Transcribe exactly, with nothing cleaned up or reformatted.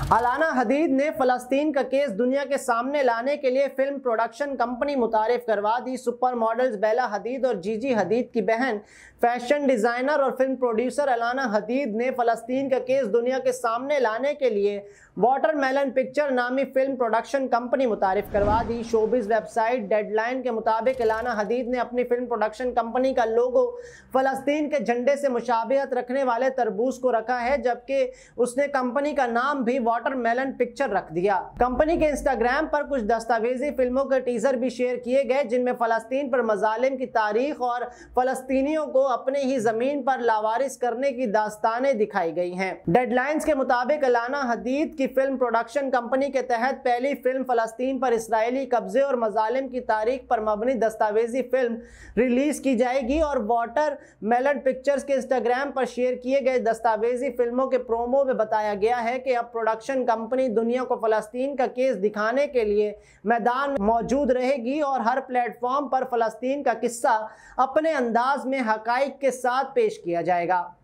Alana Hadid ने फलस्तीन का केस दुनिया के सामने लाने के लिए फिल्म प्रोडक्शन कंपनी मुतारिफ करवा दी। सुपर मॉडल्स बेला हदीद और जीजी हदीद की बहन, फैशन डिजाइनर और फिल्म प्रोड्यूसर अलाना हदीद ने फलस्तीन का केस दुनिया के सामने लाने के लिए वाटरमेलन पिक्चर नामी फिल्म प्रोडक्शन कंपनी मुतारिफ करवा दी। शोबिज वेबसाइट डेडलाइन के मुताबिक अलाना हदीद ने अपनी फिल्म प्रोडक्शन कंपनी का लोगो फलस्तीन के झंडे से मुशाबिहत रखने वाले तरबूज को रखा है, जबकि उसने कंपनी का नाम भी वाटरमेलन पिक्चर रख दिया। कंपनी के इंस्टाग्राम पर कुछ दस्तावेजी फिल्मों के टीजर भी शेयर किए गए, जिनमें फलस्तीन पर मजालिम की तारीख और फलस्तीनियों को अपनी ही जमीन पर लावारिस करने की दास्तानें दिखाई गई हैं। डेडलाइंस के मुताबिक अलाना हदीद की फिल्म प्रोडक्शन कंपनी के तहत पहली फिल्म फलस्तीन पर इसराइली कब्जे और मजालिम की तारीख पर मबनी दस्तावेजी फिल्म रिलीज की जाएगी और वाटरमेलन पिक्चर्स के इंस्टाग्राम पर शेयर किए गए दस्तावेजी फिल्मों के प्रोमो में बताया गया है कि अब प्रोडक्शन कंपनी दुनिया को फलस्तीन का केस दिखाने के लिए मैदान मौजूद रहेगी और हर प्लेटफॉर्म पर फलस्तीन का किस्सा अपने अंदाज में हकाइक के साथ पेश किया जाएगा।